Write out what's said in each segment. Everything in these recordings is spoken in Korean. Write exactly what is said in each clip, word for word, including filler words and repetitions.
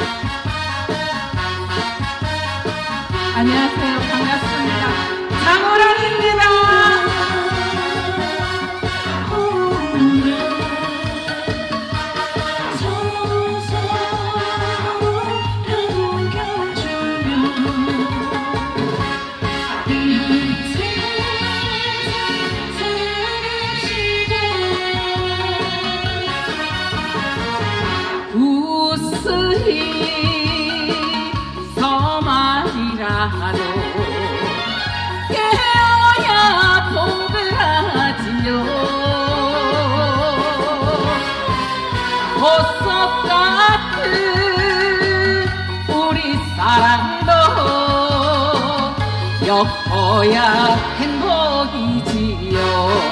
안녕하세요. 반갑습니다. 장호랑입니다. 구슬이 서말이라도 깨어야 동그라지요. 보석 같은 우리 사랑도 엮어야 행복이지요.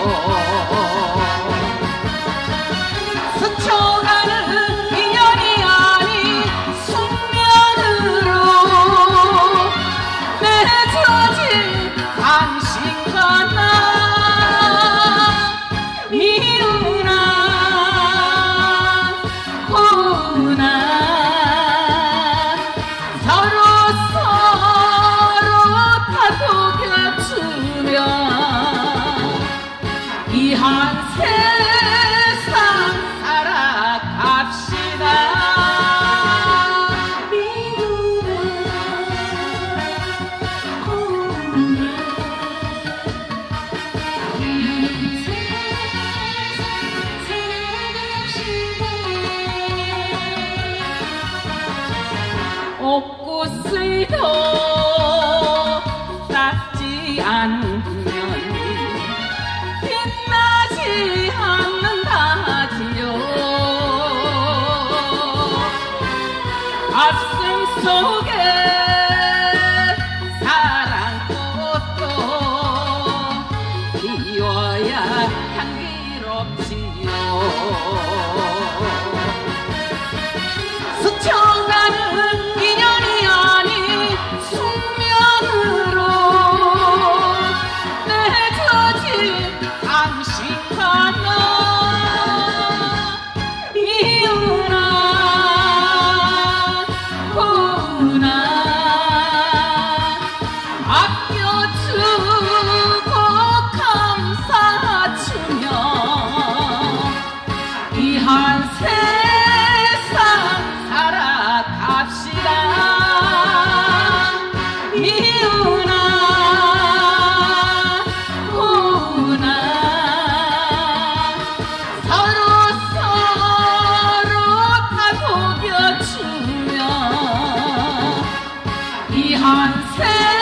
스쳐가는 인연이 아닌 숙면으로 맺어진 당신과 나 미우나 고우나 서로 서로 다독여주며 이 한 세상 살아갑시다. 미우나 고우나 이 한 세상 살아갑시다. 옥구슬도 닦지 않으면 빛나지 않는다지요. 가슴 속에 사랑꽃도 피워야 향기롭지요. 스쳐가는 인연이 아닌 숙면으로 맺어진 당신과 나 미우나 고우나 아껴주고 감사주며 이 한 세상 살아갑시다. 미우나 고우나 서로 서로 다독여주며 이 한 세상